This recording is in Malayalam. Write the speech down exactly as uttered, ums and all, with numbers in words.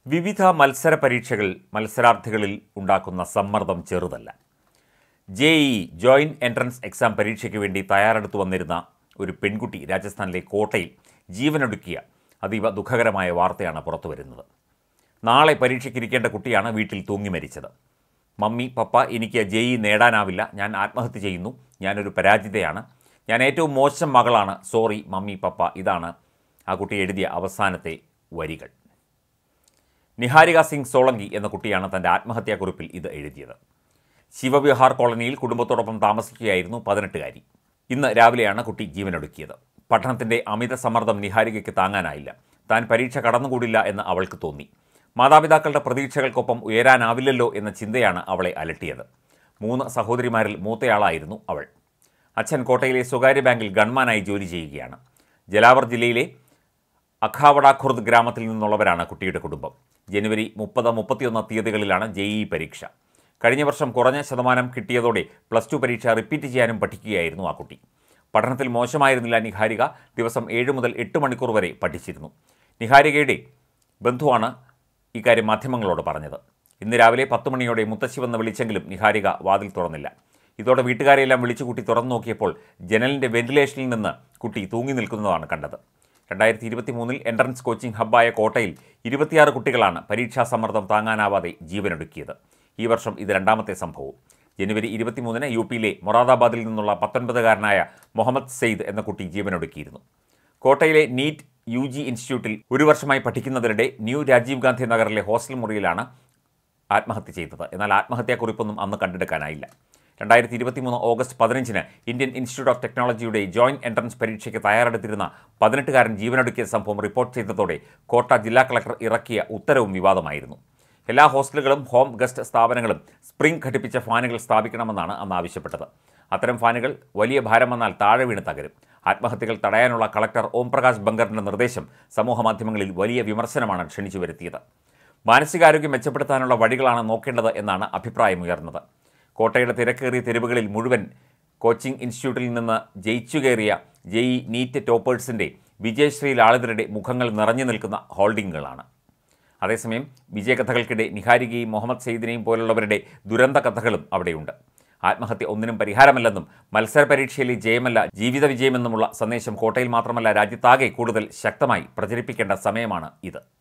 വിവിധ മത്സര പരീക്ഷകൾ മത്സരാർത്ഥികളിൽ ഉണ്ടാക്കുന്ന സമ്മർദ്ദം ചെറുതല്ല. J E joint entrance exam പരീക്ഷയ്ക്ക് വേണ്ടി തയ്യാറെടുത്തു വന്നിരുന്ന ഒരു പെൺകുട്ടി രാജസ്ഥാനിലെ കോട്ടയിൽ ജീവനൊടുക്കിയ അതീവ ദുഃഖകരമായ വാർത്തയാണ് പുറത്തുവരുന്നത്. നാളെ പരീക്ഷയ്ക്കിരിക്കേണ്ട കുട്ടിയാണ് വീട്ടിൽ തൂങ്ങി മരിച്ചത്. മമ്മി, പപ്പ, എനിക്ക് ജെ ഇ നേടാനാവില്ല, ഞാൻ ആത്മഹത്യ ചെയ്യുന്നു, ഞാനൊരു പരാജിതയാണ്, ഞാൻ ഏറ്റവും മോശം മകളാണ്, സോറി മമ്മി, പപ്പ. ഇതാണ് ആ കുട്ടി എഴുതിയ അവസാനത്തെ വരികൾ. നിഹാരിക സിംഗ് സോളങ്കി എന്ന കുട്ടിയാണ് തൻ്റെ ആത്മഹത്യാക്കുറിപ്പിൽ ഇത് എഴുതിയത്. ശിവവിഹാർ കോളനിയിൽ കുടുംബത്തോടൊപ്പം താമസിക്കുകയായിരുന്നു പതിനെട്ടുകാരി. ഇന്ന് രാവിലെയാണ് കുട്ടി ജീവനൊടുക്കിയത്. പഠനത്തിൻ്റെ അമിത സമ്മർദ്ദം നിഹാരികയ്ക്ക് താങ്ങാനായില്ല. താൻ പരീക്ഷ കടന്നുകൂടില്ല എന്ന് അവൾക്ക് തോന്നി. മാതാപിതാക്കളുടെ പ്രതീക്ഷകൾക്കൊപ്പം ഉയരാനാവില്ലല്ലോ എന്ന ചിന്തയാണ് അവളെ അലട്ടിയത്. മൂന്ന് സഹോദരിമാരിൽ മൂത്തയാളായിരുന്നു അവൾ. അച്ഛൻ കോട്ടയിലെ സ്വകാര്യ ബാങ്കിൽ ഗൺമാനായി ജോലി ചെയ്യുകയാണ്. ജലാവർ ജില്ലയിലെ അഖാവട ഖുർദ് ഗ്രാമത്തിൽ നിന്നുള്ളവരാണ് കുട്ടിയുടെ കുടുംബം. ജനുവരി മുപ്പത് മുപ്പത്തിയൊന്ന് തീയതികളിലാണ് ജെ ഇ പരീക്ഷ. കഴിഞ്ഞ വർഷം കുറഞ്ഞ ശതമാനം കിട്ടിയതോടെ പ്ലസ് ടു പരീക്ഷ റിപ്പീറ്റ് ചെയ്യാനും പഠിക്കുകയായിരുന്നു ആ കുട്ടി. പഠനത്തിൽ മോശമായിരുന്നില്ല നിഹാരിക. ദിവസം ഏഴ് മുതൽ എട്ട് മണിക്കൂർ വരെ പഠിച്ചിരുന്നു. നിഹാരികയുടെ ബന്ധുവാണ് ഇക്കാര്യം മാധ്യമങ്ങളോട് പറഞ്ഞത്. ഇന്ന് രാവിലെ പത്ത് മണിയോടെ മുത്തശ്ശി വന്ന് വിളിച്ചെങ്കിലും നിഹാരിക വാതിൽ തുറന്നില്ല. ഇതോടെ വീട്ടുകാരെയെല്ലാം വിളിച്ചുകൂട്ടി തുറന്നു നോക്കിയപ്പോൾ ജനലിൻ്റെ വെന്റിലേഷനിൽ നിന്ന് കുട്ടി തൂങ്ങി നിൽക്കുന്നതാണ് കണ്ടത്. രണ്ടായിരത്തി ഇരുപത്തി മൂന്നിൽ എൻട്രൻസ് കോച്ചിംഗ് ഹബ്ബായ കോട്ടയിൽ ഇരുപത്തിയാറ് കുട്ടികളാണ് പരീക്ഷാ സമ്മർദ്ദം താങ്ങാനാവാതെ ജീവനൊടുക്കിയത്. ഈ വർഷം ഇത് രണ്ടാമത്തെ സംഭവം. ജനുവരി ഇരുപത്തിമൂന്നിന് യു പിയിലെ മൊറാദാബാദിൽ നിന്നുള്ള പത്തൊൻപതുകാരനായ മുഹമ്മദ് സെയ്ദ് എന്ന കുട്ടി ജീവനൊടുക്കിയിരുന്നു. കോട്ടയിലെ നീറ്റ് യു ജി ഇൻസ്റ്റിറ്റ്യൂട്ടിൽ ഒരു വർഷമായി പഠിക്കുന്നതിനിടെ ന്യൂ രാജീവ് ഗാന്ധി നഗറിലെ ഹോസ്റ്റൽ മുറിയിലാണ് ആത്മഹത്യ ചെയ്തത്. എന്നാൽ ആത്മഹത്യാക്കുറിപ്പൊന്നും അന്ന് കണ്ടെടുക്കാനായില്ല. രണ്ടായിരത്തി ഇരുപത്തി മൂന്ന് ഓഗസ്റ്റ് പതിനഞ്ചിന് ഇന്ത്യൻ ഇൻസ്റ്റിറ്റ്യൂട്ട് ഓഫ് ടെക്നോളജിയുടെ ജോയിൻറ്റ് എൻട്രൻസ് പരീക്ഷയ്ക്ക് തയ്യാറെടുത്തിരുന്ന പതിനെട്ടുകാരൻ ജീവനൊടുക്കിയ സംഭവം റിപ്പോർട്ട് ചെയ്തതോടെ കോട്ട ജില്ലാ കളക്ടർ ഇറക്കിയ ഉത്തരവും വിവാദമായിരുന്നു. എല്ലാ ഹോസ്റ്റലുകളും ഹോം ഗസ്റ്റ് സ്ഥാപനങ്ങളും സ്പ്രിംഗ് ഘടിപ്പിച്ച ഫാനുകൾ സ്ഥാപിക്കണമെന്നാണ് അന്ന് ആവശ്യപ്പെട്ടത്. അത്തരം ഫാനുകൾ വലിയ ഭാരം വന്നാൽ താഴെ വീണ് തകരും. ആത്മഹത്യകൾ തടയാനുള്ള കളക്ടർ ഓംപ്രകാശ് ബംഗറിൻ്റെ നിർദ്ദേശം സമൂഹമാധ്യമങ്ങളിൽ വലിയ വിമർശനമാണ് ക്ഷണിച്ചു വരുത്തിയത്. മാനസികാരോഗ്യം മെച്ചപ്പെടുത്താനുള്ള വഴികളാണ് നോക്കേണ്ടത് എന്നാണ് അഭിപ്രായമുയർന്നത്. കോട്ടയുടെ തിരക്കേറിയ തെരുവുകളിൽ മുഴുവൻ കോച്ചിംഗ് ഇൻസ്റ്റിറ്റ്യൂട്ടിൽ നിന്ന് ജയിച്ചുകയറിയ ജെ ഇ നീറ്റ് ടോപ്പേഴ്സിൻ്റെ വിജയശ്രീ ലാളിതരുടെ മുഖങ്ങൾ നിറഞ്ഞു നിൽക്കുന്ന ഹോൾഡിങ്ങുകളാണ്. അതേസമയം വിജയകഥകൾക്കിടെ നിഹാരികയും മുഹമ്മദ് സെയ്ദിനെയും പോലുള്ളവരുടെ ദുരന്ത കഥകളും അവിടെയുണ്ട്. ആത്മഹത്യ ഒന്നിനും പരിഹാരമല്ലെന്നും മത്സര പരീക്ഷയിലെ ജയമല്ല ജീവിത വിജയമെന്നുമുള്ള സന്ദേശം കോട്ടയിൽ മാത്രമല്ല രാജ്യത്താകെ കൂടുതൽ ശക്തമായി പ്രചരിപ്പിക്കേണ്ട സമയമാണ് ഇത്.